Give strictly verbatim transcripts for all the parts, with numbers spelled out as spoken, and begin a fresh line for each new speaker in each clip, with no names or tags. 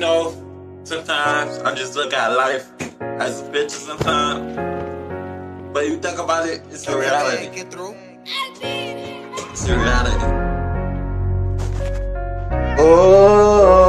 know, sometimes I just look at life as a picture sometimes. But you think about it, it's a reality. It's a reality. Oh.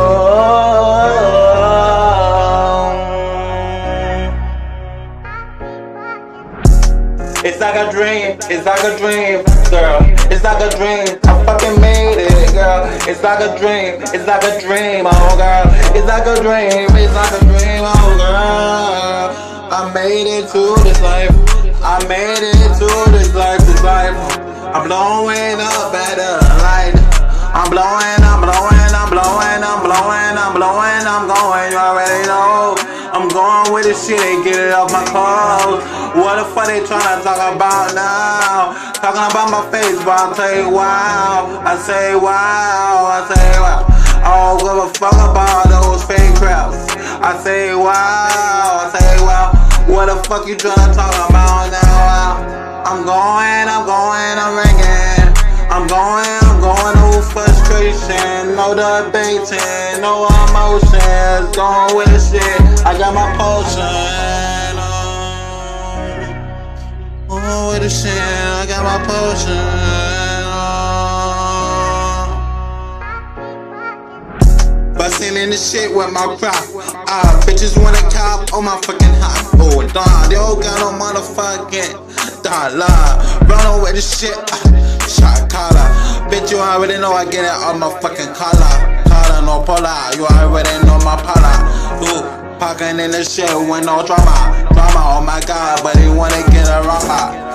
It's like a dream, it's like a dream, girl. It's like a dream, I fucking made it, girl. It's like a dream, it's like a dream, oh girl. It's like a dream, it's like a dream, oh girl. I made it to this life, I made it to this life, this life. I'm blowing up at the light. I'm blowing, I'm blowing, I'm blowing, I'm blowing, I'm blowing, I'm going, you already know. I'm going with this shit, they get it off my clothes. What the fuck they tryna talk about now? Talking about my face, but I say wow. I say wow, I say wow. I don't give a fuck about those fake crowds. I say wow, I say wow. What the fuck you tryna talk about now? I'm going, I'm going, I'm ringing. I'm going, I'm going, no frustration, no debating, no emotions, going with the shit. I got my potion, oh, oh with the shit, I got my potion, oh. Bustin' in the shit with my crop, ah, bitches wanna cop on my fucking hot, oh, dog, they all got no motherfucking dollar, running with the shit, ah. Shot collar, bitch, you already know I get it on my fucking collar. Collar, no polar, you already know my polar. Ooh, pockin' in the shit with no drama. Drama, oh my god, but he wanna get a rapper.